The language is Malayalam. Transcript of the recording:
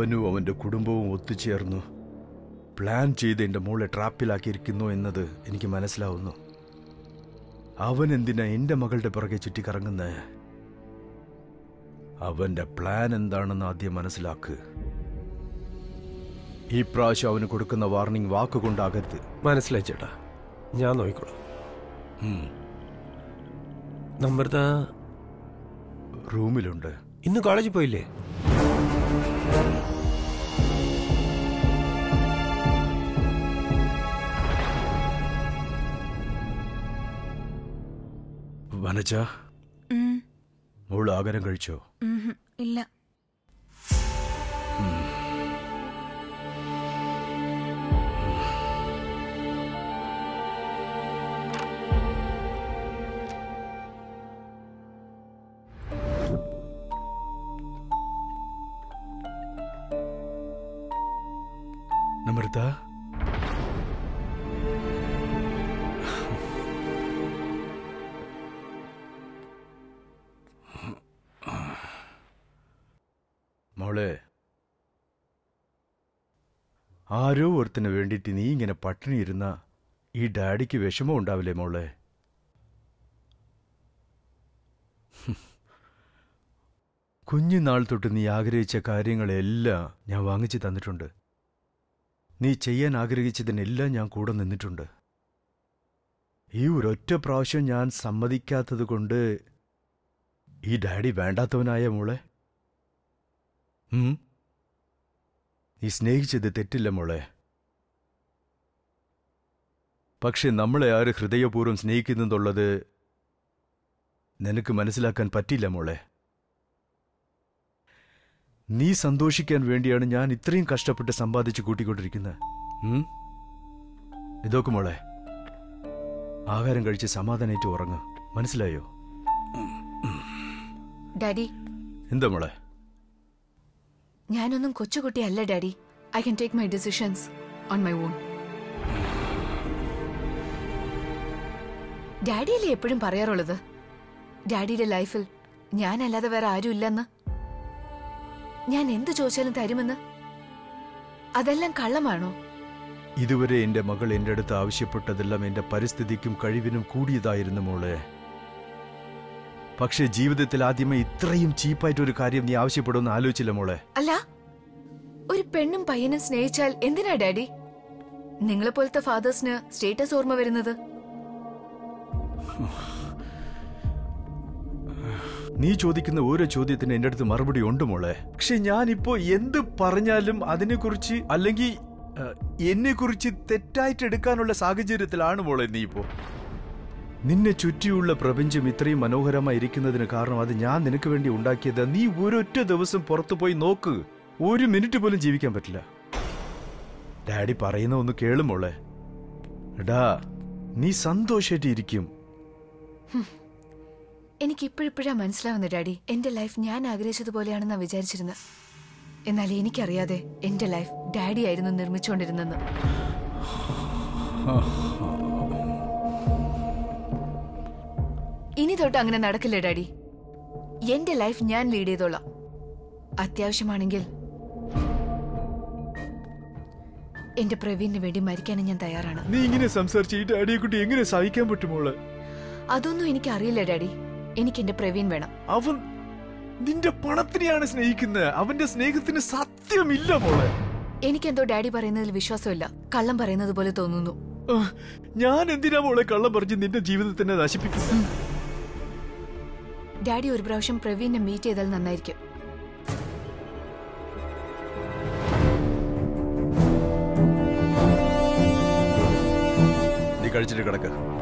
അവനും അവൻ്റെ കുടുംബവും ഒത്തുചേർന്നു പ്ലാൻ ചെയ്ത് എൻ്റെ മോളെ ട്രാപ്പിലാക്കിയിരിക്കുന്നു എന്നത് എനിക്ക് മനസ്സിലാവുന്നു. അവൻ എന്തിനാ എൻ്റെ മകളുടെ പുറകെ ചുറ്റിക്കറങ്ങുന്നേ? അവൻ്റെ പ്ലാൻ എന്താണെന്ന് ആദ്യം മനസ്സിലാക്ക്. ഈ പ്രാവശ്യം അവന് കൊടുക്കുന്ന വാർണിംഗ് വാക്കുകൊണ്ടാകരുത്. മനസ്സിലായി ചേട്ടാ, ഞാൻ നോക്കിക്കോളാം. നമ്രത റൂമിലുണ്ട്. ഇന്ന് കോളേജിൽ പോയില്ലേ? വനജ, മോൾ ആഹാരം കഴിച്ചോ? ഇല്ല. നമ്രത, മോളെ, ആരോ ഒരുത്തിന് വേണ്ടിയിട്ട് നീ ഇങ്ങനെ പട്ടിണി ഇരുന്ന ഈ ഡാഡിക്ക് വിഷമം ഉണ്ടാവില്ലേ മോളെ? കുഞ്ഞുനാൾ തൊട്ട് നീ ആഗ്രഹിച്ച കാര്യങ്ങളെല്ലാം ഞാൻ വാങ്ങിച്ചു തന്നിട്ടുണ്ട്. നീ ചെയ്യാൻ ആഗ്രഹിച്ചതിനെല്ലാം ഞാൻ കൂടെ നിന്നിട്ടുണ്ട്. ഈ ഒരൊറ്റ പ്രാവശ്യം ഞാൻ സമ്മതിക്കാത്തത് കൊണ്ട് ഈ ഡാഡി വേണ്ടാത്തവനായ മോളെ? നീ സ്നേഹിച്ചത് തെറ്റില്ല മോളെ. പക്ഷെ നമ്മളെ ആര് ഹൃദയപൂർവ്വം സ്നേഹിക്കുന്നുള്ളത് നിനക്ക് മനസ്സിലാക്കാൻ പറ്റില്ല മോളെ. നീ സന്തോഷിക്കാൻ വേണ്ടിയാണ് ഞാൻ ഇത്രയും കഷ്ടപ്പെട്ട് സമ്പാദിച്ച് കൂട്ടിക്കൊണ്ടിരിക്കുന്നത്. ഇതൊക്കെ മോളെ, ആഹാരം കഴിച്ച് സമാധാനായിട്ട് ഉറങ്ങ്. മനസ്സിലായോ? ഡാഡി. എന്താ മോളെ? ഞാനൊന്നും കൊച്ചുകുട്ടിയല്ല daddy. I can take my decisions on my own. ഡാഡിയല്ലേ എപ്പോഴും പറയാറുള്ളത് ഡാഡിയുടെ ലൈഫിൽ ഞാനല്ലാതെ വേറെ ആരും ഇല്ലെന്ന്. ഞാൻ എന്ത് ചോദിച്ചാലും തരുമെന്ന്. അതെല്ലാം കള്ളമാണോ? ഇതുവരെ എന്റെ മകൾ എന്റെ അടുത്ത് ആവശ്യപ്പെട്ടതെല്ലാം എന്റെ പരിസ്ഥിതിക്കും കഴിവിനും കൂടിയതായിരുന്നു മോളെ. പക്ഷെ ജീവിതത്തിൽ ആദ്യമേ ഇത്രയും ചീപ്പായിട്ടൊരു കാര്യം നീ ആവശ്യപ്പെടുമെന്ന് ആലോചിച്ചില്ല മോളെ. അല്ല, ഒരു പെണ്ണും പയ്യനും സ്നേഹിച്ചാൽ എന്തിനാ ഡാഡി നിങ്ങളെ പോലത്തെ ഫാദേഴ്സിന് സ്റ്റേറ്റസ് ഓർമ്മ വരുന്നത്? നീ ചോദിക്കുന്ന ഓരോ ചോദ്യത്തിന് എന്റെ അടുത്ത് മറുപടി ഉണ്ട് മോളെ. പക്ഷെ ഞാനിപ്പോ എന്ത് പറഞ്ഞാലും അതിനെക്കുറിച്ച് അല്ലെങ്കിൽ എന്നെക്കുറിച്ച് തെറ്റായിട്ട് എടുക്കാനുള്ള സാഹചര്യത്തിലാണ് മോളെ നീ ഇപ്പോ. നിന്നെ ചുറ്റിയുള്ള പ്രപഞ്ചം ഇത്രയും മനോഹരമായിരിക്കുന്നതിന് കാരണം അത് ഞാൻ നിനക്ക് വേണ്ടി ഉണ്ടാക്കിയത്. നീ ഒരൊറ്റ ദിവസം പുറത്തു പോയി നോക്ക്, ഒരു മിനിറ്റ് പോലും ജീവിക്കാൻ പറ്റില്ല. ഡാഡി പറയുന്ന ഒന്ന് കേളും മോളെ. എടാ, നീ സന്തോഷായിട്ട് ഇരിക്കും. എനിക്ക് ഇപ്പോഴിപ്പോഴാ മനസ്സിലാവുന്നത് ഡാഡി, എന്റെ ലൈഫ് ഞാൻ ആഗ്രഹിച്ചതുപോലെയാണെന്നാ വിചാരിച്ചിരുന്നത്. എന്നാൽ എനിക്കറിയാതെ എന്റെ ലൈഫ് ഡാഡി ആയിരുന്നു നിർമ്മിച്ചുകൊണ്ടിരുന്നെന്ന്. ഇനി തൊട്ട് അങ്ങനെ നടക്കില്ല ഡാഡി. എന്റെ ലൈഫ് ഞാൻ ലീഡ് ചെയ്തോളാം. അത്യാവശ്യമാണെങ്കിൽ എന്റെ പ്രവീണിന് വേണ്ടി മരിക്കാനും ഞാൻ തയ്യാറാണ്. നീ ഇങ്ങനെ സംസാരിച്ച് ഈ ഡാഡിയെ കുട്ടി എങ്ങനെ സഹിക്കാൻ പറ്റുമോളെ? അതൊന്നും എനിക്ക് അറിയില്ല ഡാഡി. എനിക്ക് എന്റെ പ്രവീൺ വേണം. അവൻ നിന്റെ പണത്തിനെയാണ് സ്നേഹിക്കുന്നത്. അവന്റെ സ്നേഹത്തിന് സത്യമില്ല മോളെ. എനിക്കെന്തോ ഡാഡി പറയുന്നതിൽ വിശ്വാസമില്ല. കള്ളം പറയുന്നത് പോലെ തോന്നുന്നു. ഞാൻ എന്തിനാ മോളെ കള്ളം പറഞ്ഞ് നിന്റെ ജീവിതത്തിനെ നശിപ്പിക്കുന്നു? ഡാഡി ഒരു പ്രാവശ്യം പ്രവീണിനെ മീറ്റ് ചെയ്താൽ നന്നായിരിക്കും. നീ കഴിച്ചിട്ട് കിടക്ക.